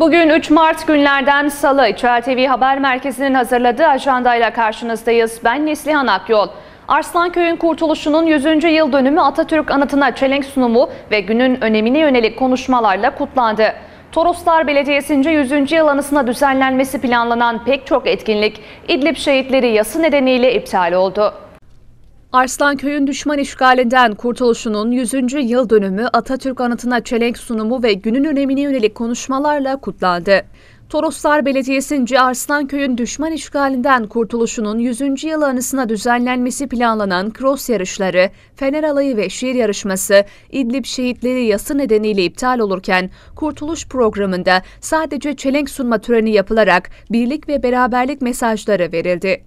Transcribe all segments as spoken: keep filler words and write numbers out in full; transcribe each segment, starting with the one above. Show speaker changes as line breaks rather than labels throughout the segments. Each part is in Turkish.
Bugün üç Mart günlerden Salı, İçel T V Haber Merkezi'nin hazırladığı ajandayla karşınızdayız. Ben Neslihan Akyol. Arslanköy'ün kurtuluşunun yüzüncü yıl dönümü Atatürk anıtına çelenk sunumu ve günün önemine yönelik konuşmalarla kutlandı. Toroslar Belediyesi'nce yüzüncü yıl anısına düzenlenmesi planlanan pek çok etkinlik İdlib şehitleri yası nedeniyle iptal oldu. Arslanköy'ün düşman işgalinden kurtuluşunun yüzüncü yıl dönümü Atatürk anıtına çelenk sunumu ve günün önemine yönelik konuşmalarla kutlandı. Toroslar Belediyesi'nce Arslanköy'ün düşman işgalinden kurtuluşunun yüzüncü yıl anısına düzenlenmesi planlanan cross yarışları, fener alayı ve şiir yarışması İdlib şehitleri yası nedeniyle iptal olurken kurtuluş programında sadece çelenk sunma töreni yapılarak birlik ve beraberlik mesajları verildi.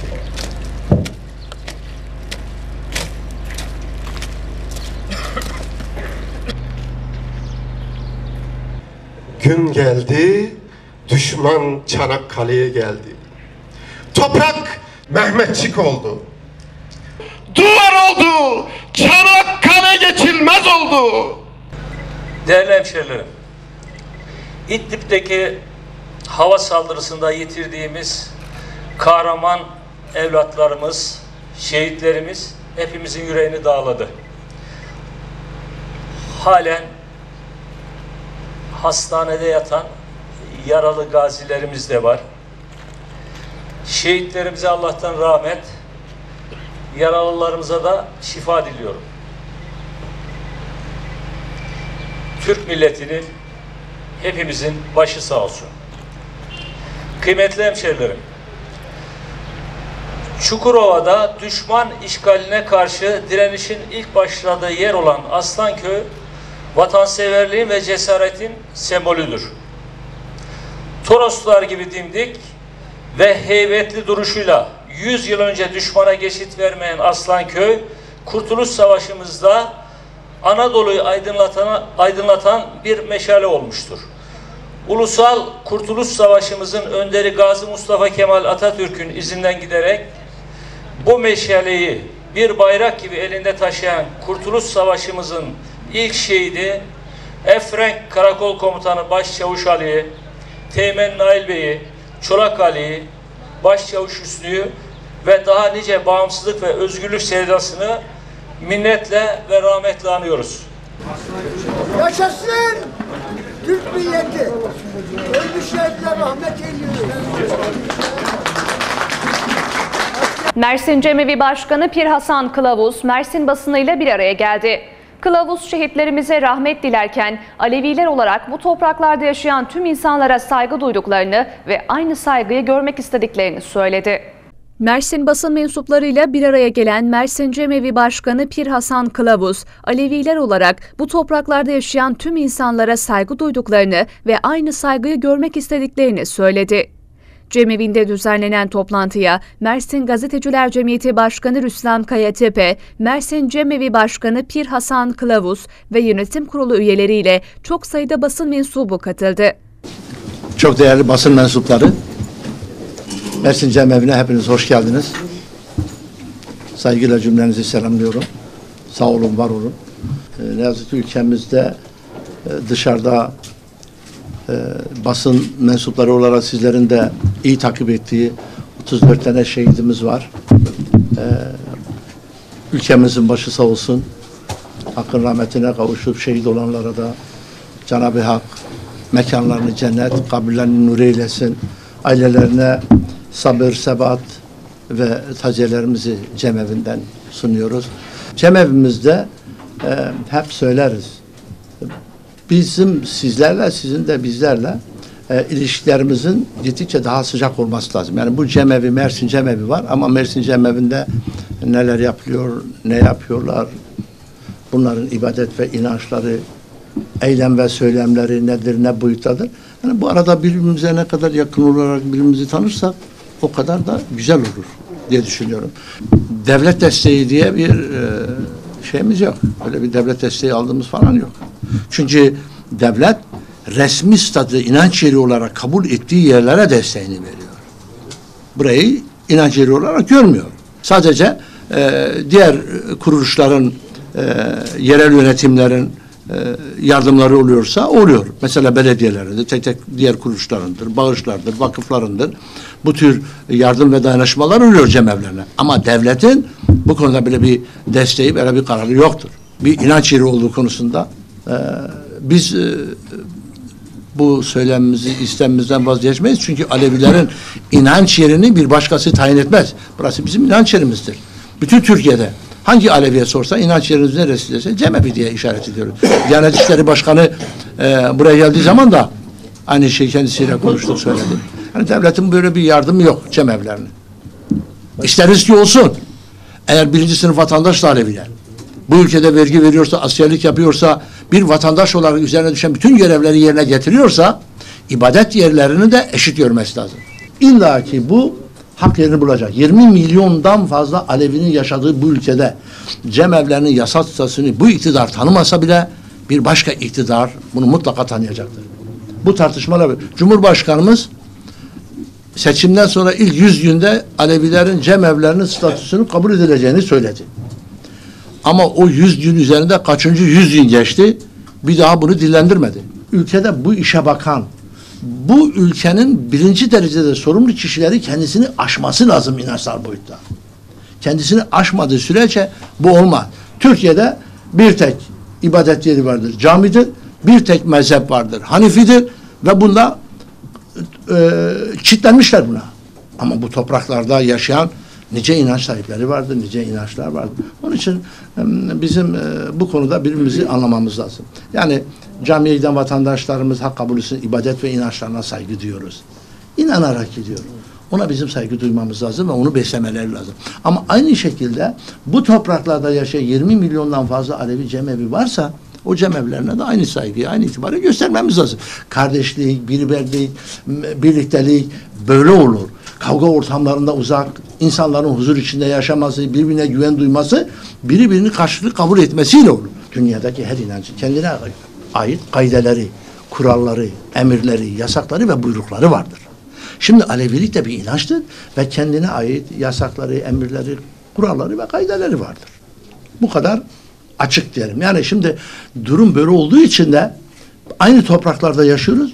Gün geldi, düşman Çanakkale'ye geldi. Toprak Mehmetçik oldu. Duvar oldu, Çanakkale geçilmez oldu.
Değerli hemşehrilerim, İdlib'deki hava saldırısında yitirdiğimiz kahraman evlatlarımız, şehitlerimiz hepimizin yüreğini dağladı. Halen hastanede yatan yaralı gazilerimiz de var. Şehitlerimize Allah'tan rahmet, yaralılarımıza da şifa diliyorum. Türk milletinin, hepimizin başı sağ olsun. Kıymetli hemşerilerim, Çukurova'da düşman işgaline karşı direnişin ilk başladığı yer olan Aslanköy, vatanseverliğin ve cesaretin sembolüdür. Toroslar gibi dimdik ve heybetli duruşuyla yüz yıl önce düşmana geçit vermeyen Aslanköy, Kurtuluş Savaşı'mızda Anadolu'yu aydınlatan, aydınlatan bir meşale olmuştur. Ulusal Kurtuluş Savaşı'mızın önderi Gazi Mustafa Kemal Atatürk'ün izinden giderek bu meşaleyi bir bayrak gibi elinde taşıyan Kurtuluş Savaşı'mızın İlk şehidi Efrenk Karakol Komutanı Başçavuş Ali, Teğmen Nail Bey'i, Çolak Ali'yi, Başçavuş Hüsnü'yü ve daha nice bağımsızlık ve özgürlük sevdasını minnetle ve rahmetle anıyoruz.
Yaşasın Türk milleti! Ölmüş şehitler rahmet eyliyoruz.
Mersin Cemevi Başkanı Pir Hasan Kılavuz, Mersin basınıyla bir araya geldi. Kılavuz şehitlerimize rahmet dilerken Aleviler olarak bu topraklarda yaşayan tüm insanlara saygı duyduklarını ve aynı saygıyı görmek istediklerini söyledi. Mersin basın mensuplarıyla bir araya gelen Mersin Cemevi Başkanı Pir Hasan Kılavuz, Aleviler olarak bu topraklarda yaşayan tüm insanlara saygı duyduklarını ve aynı saygıyı görmek istediklerini söyledi. Cemevi'nde düzenlenen toplantıya Mersin Gazeteciler Cemiyeti Başkanı Rüstem Kayatepe, Mersin Cemevi Başkanı Pir Hasan Kılavuz ve yönetim kurulu üyeleriyle çok sayıda basın mensubu katıldı.
Çok değerli basın mensupları, Mersin Cemevi'ne hepiniz hoş geldiniz. Saygıyla cümlenizi selamlıyorum. Sağ olun, var olun. Ne yazık ki ülkemizde dışarıda Ee, basın mensupları olarak sizlerin de iyi takip ettiği otuz dört tane şehidimiz var. Ee, ülkemizin başı sağ olsun. Hakkın rahmetine kavuşup şehit olanlara da Cenab-ı Hak mekanlarını cennet, kabirlerini nur eylesin. Ailelerine sabır, sebat ve taziyelerimizi cemevinden sunuyoruz. Cemevimizde e, hep söyleriz. Bizim sizlerle, sizin de bizlerle e, ilişkilerimizin gittikçe daha sıcak olması lazım. Yani bu cemevi, Mersin Cemevi var ama Mersin Cemevi'nde neler yapılıyor, ne yapıyorlar, bunların ibadet ve inançları, eylem ve söylemleri nedir, ne boyuttadır. Yani bu arada birbirimize ne kadar yakın olarak birbirimizi tanırsak o kadar da güzel olur diye düşünüyorum. Devlet desteği diye bir e, şeyimiz yok. Öyle bir devlet desteği aldığımız falan yok. Çünkü devlet resmi statü inanç yeri olarak kabul ettiği yerlere desteğini veriyor. Burayı inanç yeri olarak görmüyor. Sadece e, diğer kuruluşların, e, yerel yönetimlerin e, yardımları oluyorsa oluyor. Mesela belediyelerinde, tek tek diğer kuruluşlarındır, bağışlardır, vakıflarındır. Bu tür yardım ve dayanışmalar oluyor cemevlerine. Ama devletin bu konuda bile bir desteği, böyle bir kararı yoktur. Bir inanç yeri olduğu konusunda e, biz e, bu söylemimizi, istemimizden vazgeçmeyiz. Çünkü Alevilerin inanç yerini bir başkası tayin etmez. Burası bizim inanç yerimizdir. Bütün Türkiye'de hangi Aleviye sorsa inanç yeriniz neresi dese Cemevi diye işaret ediyoruz. Diyanet İşleri Başkanı e, buraya geldiği zaman da aynı şey kendisiyle konuştuk, söyledi. Yani devletin böyle bir yardımı yok cemevlerine. İsteriz ki olsun. Eğer birinci sınıf vatandaş da Aleviler bu ülkede vergi veriyorsa, askerlik yapıyorsa, bir vatandaş olarak üzerine düşen bütün görevleri yerine getiriyorsa, ibadet yerlerini de eşit görmesi lazım. İlla ki bu hak yerini bulacak. yirmi milyondan fazla Alevinin yaşadığı bu ülkede cemevlerinin yasal statüsünü bu iktidar tanımasa bile bir başka iktidar bunu mutlaka tanıyacaktır. Bu tartışmalar, Cumhurbaşkanımız seçimden sonra ilk yüz günde Alevilerin cemevlerinin statüsünü kabul edileceğini söyledi. Ama o yüz gün üzerinde kaçıncı yüz gün geçti, bir daha bunu dillendirmedi. Ülkede bu işe bakan, bu ülkenin birinci derecede sorumlu kişileri kendisini aşması lazım inançsal boyutta. Kendisini aşmadığı sürece bu olmaz. Türkiye'de bir tek ibadet yeri vardır, camidir, bir tek mezhep vardır, Hanifidir ve bunda e, kitlenmişler buna. Ama bu topraklarda yaşayan nice inanç sahipleri vardır, nice inançlar vardır. Onun için bizim bu konuda birbirimizi anlamamız lazım. Yani camiye giden vatandaşlarımız hak kabul etsin, ibadet ve inançlarına saygı duyuyoruz. İnanarak gidiyor. Ona bizim saygı duymamız lazım ve onu beslemeleri lazım. Ama aynı şekilde bu topraklarda yaşayan yirmi milyondan fazla Alevi cemevi varsa o cemevlerine de aynı saygıyı, aynı itibarı göstermemiz lazım. Kardeşlik, birbirlik, birliktelik böyle olur. Kavga ortamlarında uzak, insanların huzur içinde yaşaması, birbirine güven duyması, birbirini karşılıklı kabul etmesiyle olur. Dünyadaki her inancın kendine ait kaideleri, kuralları, emirleri, yasakları ve buyrukları vardır. Şimdi Alevilik de bir inançtır ve kendine ait yasakları, emirleri, kuralları ve kaideleri vardır. Bu kadar açık diyelim. Yani şimdi durum böyle olduğu için de aynı topraklarda yaşıyoruz,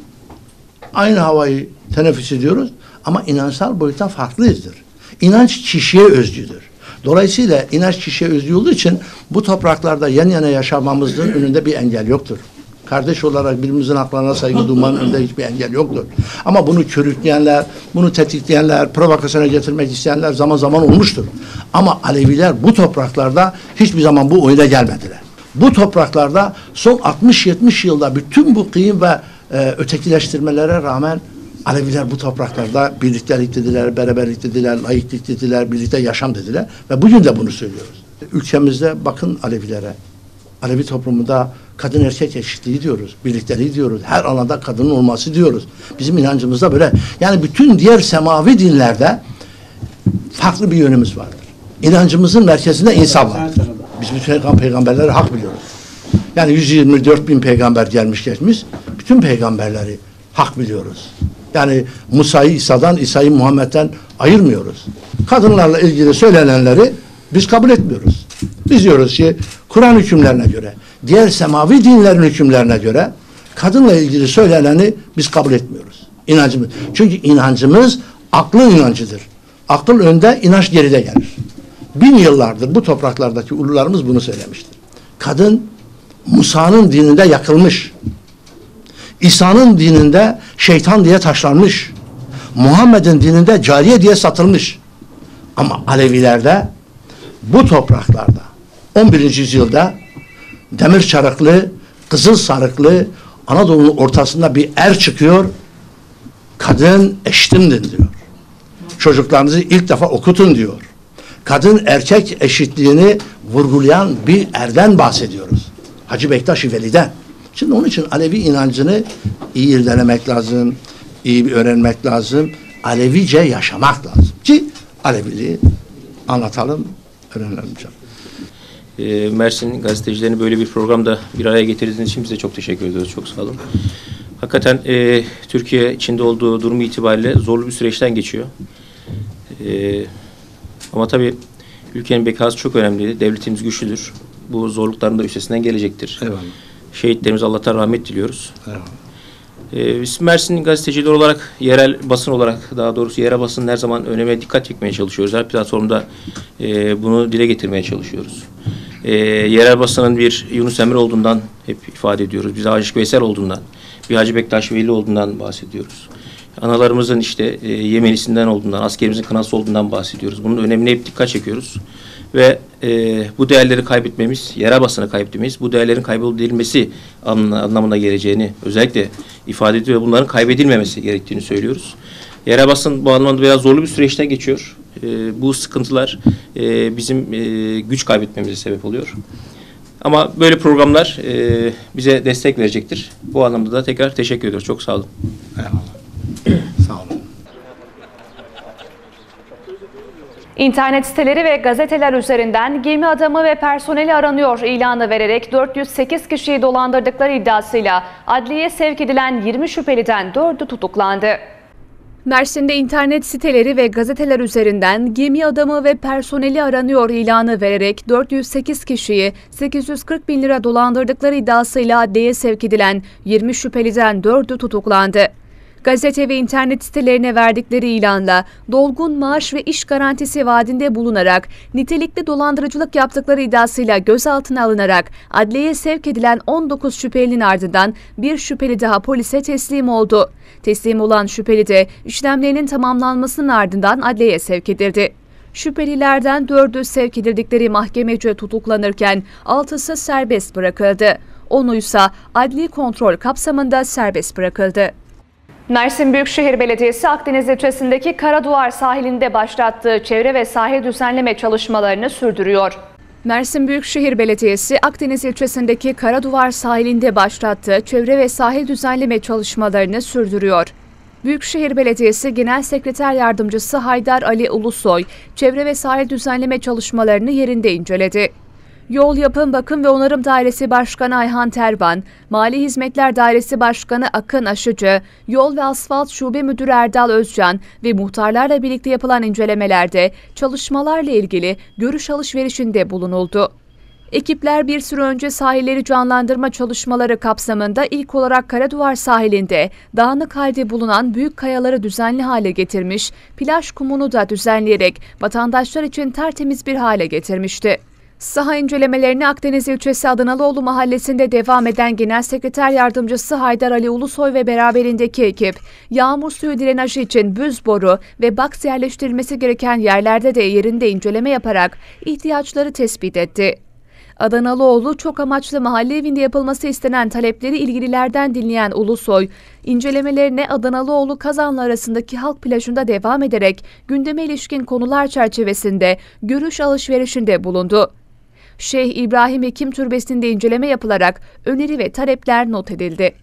aynı havayı teneffüs ediyoruz ama inançsal boyuttan farklıyızdır. İnanç kişiye özgüdür. Dolayısıyla inanç kişiye özgü olduğu için bu topraklarda yan yana yaşamamızın önünde bir engel yoktur. Kardeş olarak birbirimizin haklarına saygı duymanın önünde hiçbir engel yoktur. Ama bunu körükleyenler, bunu tetikleyenler, provokasyona getirmek isteyenler zaman zaman olmuştur. Ama Aleviler bu topraklarda hiçbir zaman bu oyuna gelmediler. Bu topraklarda son altmış yetmiş yılda bütün bu kıyım ve e, ötekileştirmelere rağmen Aleviler bu topraklarda birliktelik dediler, beraberlik dediler, laiklik dediler, birlikte yaşam dediler ve bugün de bunu söylüyoruz. Ülkemizde bakın Alevilere. Alevi toplumunda kadın erkek eşitliği diyoruz, birlikteliği diyoruz, her alanda kadının olması diyoruz. Bizim inancımızda böyle. Yani bütün diğer semavi dinlerde farklı bir yönümüz vardır. İnancımızın merkezinde insan vardır. Biz bütün peygamberleri hak biliyoruz. Yani yüz yirmi dört bin peygamber gelmiş geçmiş, bütün peygamberleri hak biliyoruz. Yani Musa'yı İsa'dan, İsa'yı Muhammed'den ayırmıyoruz. Kadınlarla ilgili söylenenleri biz kabul etmiyoruz. Biz diyoruz ki Kur'an hükümlerine göre, diğer semavi dinlerin hükümlerine göre kadınla ilgili söyleneni biz kabul etmiyoruz. İnancımız. Çünkü inancımız aklın inancıdır. Akıl önde, inanç geride gelir. Bin yıllardır bu topraklardaki ulularımız bunu söylemiştir. Kadın Musa'nın dininde yakılmış. İsa'nın dininde şeytan diye taşlanmış. Muhammed'in dininde cariye diye satılmış. Ama Alevilerde bu topraklarda on birinci yüzyılda demir çarıklı, kızıl sarıklı Anadolu'nun ortasında bir er çıkıyor. Kadın eşitimdir diyor. Çocuklarınızı ilk defa okutun diyor. Kadın erkek eşitliğini vurgulayan bir erden bahsediyoruz. Hacı Bektaş-ı Veli'den. Şimdi onun için Alevi inancını iyi irdelemek lazım, iyi bir öğrenmek lazım, Alevice yaşamak lazım ki Aleviliği anlatalım, öğrenelim.
E, Mersin gazetecilerini böyle bir programda bir araya getirdiğiniz için bize çok teşekkür ediyoruz. Çok sağ olun. Hakikaten e, Türkiye içinde olduğu durum itibariyle zorlu bir süreçten geçiyor. E, ama tabii ülkenin bekası çok önemli. Devletimiz güçlüdür. Bu zorlukların da üstesinden gelecektir.
Eyvallah.
Şehitlerimize Allah'tan rahmet diliyoruz. Evet. Ee, biz Mersin gazetecileri olarak, yerel basın olarak, daha doğrusu yerel basının her zaman öneme dikkat çekmeye çalışıyoruz. Her platformda e, bunu dile getirmeye çalışıyoruz. E, yerel basının bir Yunus Emre olduğundan hep ifade ediyoruz. Bir Aşık Veysel olduğundan, bir Hacı Bektaş Veli olduğundan bahsediyoruz. Analarımızın işte e, Yemenisinden olduğundan, askerimizin kınası olduğundan bahsediyoruz. Bunun önemine hep dikkat çekiyoruz. Ve e, bu değerleri kaybetmemiz, yerel basını kaybetmemiz, bu değerlerin kaybedilmesi anlamına geleceğini özellikle ifade ediyor ve bunların kaybedilmemesi gerektiğini söylüyoruz. Yerel basın bu anlamda biraz zorlu bir süreçten geçiyor. E, bu sıkıntılar e, bizim e, güç kaybetmemize sebep oluyor. Ama böyle programlar e, bize destek verecektir. Bu anlamda da tekrar teşekkür ediyoruz. Çok sağ olun.
Eyvallah. Sağ olun.
İnternet siteleri ve gazeteler üzerinden gemi adamı ve personeli aranıyor ilanı vererek dört yüz sekiz kişiyi dolandırdıkları iddiasıyla adliyeye sevk edilen yirmi şüpheliden dördü tutuklandı. Mersin'de internet siteleri ve gazeteler üzerinden gemi adamı ve personeli aranıyor ilanı vererek dört yüz sekiz kişiyi sekiz yüz kırk bin lira dolandırdıkları iddiasıyla adliyeye sevk edilen yirmi şüpheliden dördü tutuklandı. Gazete ve internet sitelerine verdikleri ilanla dolgun maaş ve iş garantisi vaadinde bulunarak nitelikli dolandırıcılık yaptıkları iddiasıyla gözaltına alınarak adliyeye sevk edilen on dokuz şüphelinin ardından bir şüpheli daha polise teslim oldu. Teslim olan şüpheli de işlemlerinin tamamlanmasının ardından adliyeye sevk edildi. Şüphelilerden dördü sevk edildikleri mahkemece tutuklanırken altısı serbest bırakıldı. Onuysa adli kontrol kapsamında serbest bırakıldı. Mersin Büyükşehir Belediyesi Akdeniz ilçesindeki Karaduvar sahilinde başlattığı çevre ve sahil düzenleme çalışmalarını sürdürüyor. Mersin Büyükşehir Belediyesi Akdeniz ilçesindeki Karaduvar sahilinde başlattığı çevre ve sahil düzenleme çalışmalarını sürdürüyor. Büyükşehir Belediyesi Genel Sekreter Yardımcısı Haydar Ali Ulusoy, çevre ve sahil düzenleme çalışmalarını yerinde inceledi. Yol Yapım Bakım ve Onarım Dairesi Başkanı Ayhan Terban, Mali Hizmetler Dairesi Başkanı Akın Aşıcı, Yol ve Asfalt Şube Müdürü Erdal Özcan ve muhtarlarla birlikte yapılan incelemelerde çalışmalarla ilgili görüş alışverişinde bulunuldu. Ekipler bir süre önce sahilleri canlandırma çalışmaları kapsamında ilk olarak Karaduvar sahilinde dağınık halde bulunan büyük kayaları düzenli hale getirmiş, plaj kumunu da düzenleyerek vatandaşlar için tertemiz bir hale getirmişti. Saha incelemelerini Akdeniz ilçesi Adınalıoğlu mahallesinde devam eden Genel Sekreter Yardımcısı Haydar Ali Ulusoy ve beraberindeki ekip, yağmur suyu drenajı için büz boru ve baks yerleştirilmesi gereken yerlerde de yerinde inceleme yaparak ihtiyaçları tespit etti. Adınalıoğlu çok amaçlı mahalle evinde yapılması istenen talepleri ilgililerden dinleyen Ulusoy, incelemelerine Adınalıoğlu Kazanlı arasındaki halk plajında devam ederek gündeme ilişkin konular çerçevesinde görüş alışverişinde bulundu. Şeyh İbrahim Hekim Türbesi'nde inceleme yapılarak öneri ve talepler not edildi.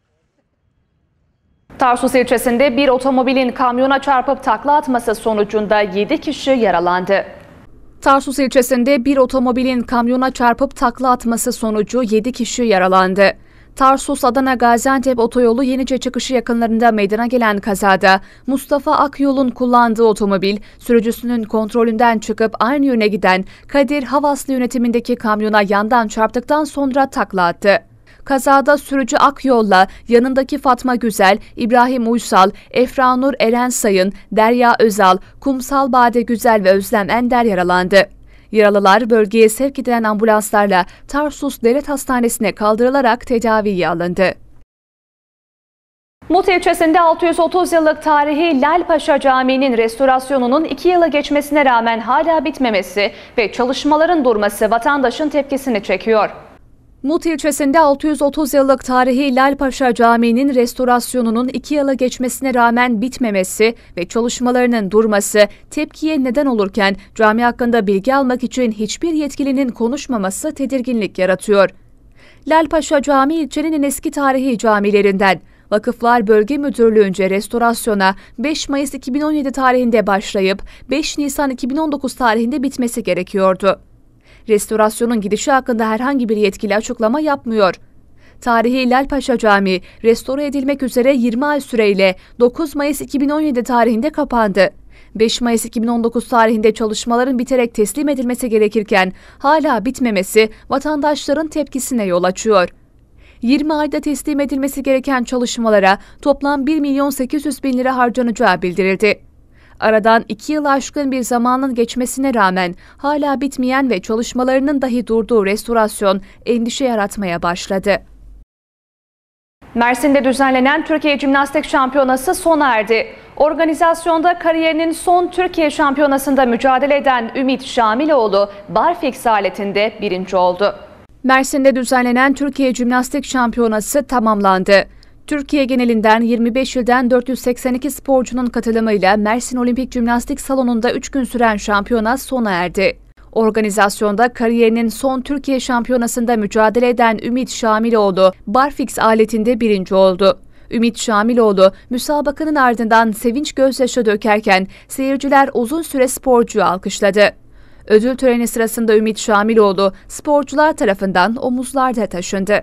Tarsus ilçesinde bir otomobilin kamyona çarpıp takla atması sonucunda yedi kişi yaralandı. Tarsus ilçesinde bir otomobilin kamyona çarpıp takla atması sonucu yedi kişi yaralandı. Tarsus-Adana-Gaziantep otoyolu Yenice çıkışı yakınlarında meydana gelen kazada Mustafa Akyol'un kullandığı otomobil sürücüsünün kontrolünden çıkıp aynı yöne giden Kadir Havaslı yönetimindeki kamyona yandan çarptıktan sonra takla attı. Kazada sürücü Akyol'la yanındaki Fatma Güzel, İbrahim Uysal, Efranur Eren Sayın, Derya Özal, Kumsal Bade Güzel ve Özlem Ender yaralandı. Yaralılar bölgeye sevk edilen ambulanslarla Tarsus Devlet Hastanesi'ne kaldırılarak tedaviye alındı. Mut ilçesinde altı yüz otuz yıllık tarihi Lalpaşa Camii'nin restorasyonunun iki yıla geçmesine rağmen hala bitmemesi ve çalışmaların durması vatandaşın tepkisini çekiyor. Mut ilçesinde altı yüz otuz yıllık tarihi Lalpaşa Camii'nin restorasyonunun iki yıla geçmesine rağmen bitmemesi ve çalışmalarının durması tepkiye neden olurken cami hakkında bilgi almak için hiçbir yetkilinin konuşmaması tedirginlik yaratıyor. Lalpaşa Camii ilçenin en eski tarihi camilerinden. Vakıflar Bölge Müdürlüğü'nce restorasyona beş Mayıs iki bin on yedi tarihinde başlayıp beş Nisan iki bin on dokuz tarihinde bitmesi gerekiyordu. Restorasyonun gidişi hakkında herhangi bir yetkili açıklama yapmıyor. Tarihi Lalpaşa Camii restore edilmek üzere yirmi ay süreyle dokuz Mayıs iki bin on yedi tarihinde kapandı. beş Mayıs iki bin on dokuz tarihinde çalışmaların biterek teslim edilmesi gerekirken hala bitmemesi vatandaşların tepkisine yol açıyor. yirmi ayda teslim edilmesi gereken çalışmalara toplam bir milyon sekiz yüz bin lira harcanacağı bildirildi. Aradan iki yıl aşkın bir zamanın geçmesine rağmen hala bitmeyen ve çalışmalarının dahi durduğu restorasyon endişe yaratmaya başladı. Mersin'de düzenlenen Türkiye Jimnastik Şampiyonası sona erdi. Organizasyonda kariyerinin son Türkiye Şampiyonası'nda mücadele eden Ümit Şamiloğlu barfiks aletinde birinci oldu. Mersin'de düzenlenen Türkiye Jimnastik Şampiyonası tamamlandı. Türkiye genelinden yirmi beş ilden dört yüz seksen iki sporcunun katılımıyla Mersin Olimpik Jimnastik Salonu'nda üç gün süren şampiyona sona erdi. Organizasyonda kariyerinin son Türkiye Şampiyonası'nda mücadele eden Ümit Şamiloğlu barfiks aletinde birinci oldu. Ümit Şamiloğlu müsabakanın ardından sevinç gözyaşı dökerken seyirciler uzun süre sporcuyu alkışladı. Ödül töreni sırasında Ümit Şamiloğlu sporcular tarafından omuzlarda taşındı.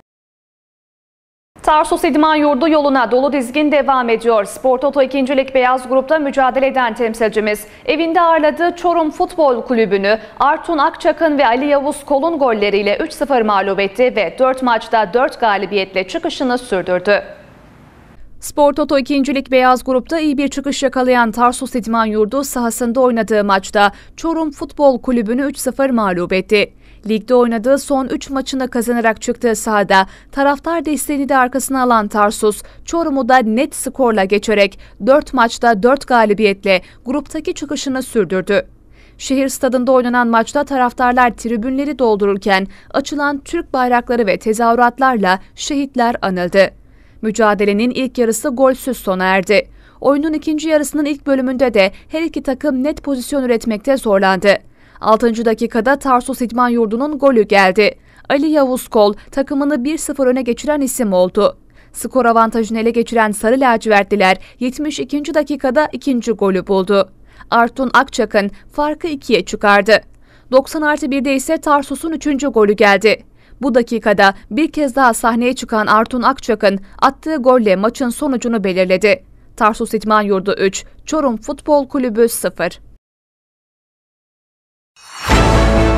Tarsus İdman Yurdu yoluna dolu dizgin devam ediyor. Spor Toto ikinci Lig Beyaz Grup'ta mücadele eden temsilcimiz evinde ağırladığı Çorum Futbol Kulübü'nü Artun Akçak'ın ve Ali Yavuz Kol'un golleriyle üç sıfır mağlup etti ve dört maçta dört galibiyetle çıkışını sürdürdü. Spor Toto ikinci Lig Beyaz Grup'ta iyi bir çıkış yakalayan Tarsus İdman Yurdu sahasında oynadığı maçta Çorum Futbol Kulübü'nü üç sıfır mağlup etti. Ligde oynadığı son üç maçını kazanarak çıktığı sahada taraftar desteğini de arkasına alan Tarsus, Çorum'u da net skorla geçerek dört maçta dört galibiyetle gruptaki çıkışını sürdürdü. Şehir stadında oynanan maçta taraftarlar tribünleri doldururken açılan Türk bayrakları ve tezahüratlarla şehitler anıldı. Mücadelenin ilk yarısı golsüz sona erdi. Oyunun ikinci yarısının ilk bölümünde de her iki takım net pozisyon üretmekte zorlandı. altıncı dakikada Tarsus İdman Yurdu'nun golü geldi. Ali Yavuz Kol takımını bir sıfır öne geçiren isim oldu. Skor avantajını ele geçiren Sarı Lacivertliler yetmiş ikinci dakikada ikinci golü buldu. Artun Akçak'ın farkı ikiye çıkardı. doksan artı birde ise Tarsus'un üçüncü golü geldi. Bu dakikada bir kez daha sahneye çıkan Artun Akçak'ın attığı golle maçın sonucunu belirledi. Tarsus İdman Yurdu üç, Çorum Futbol Kulübü sıfır.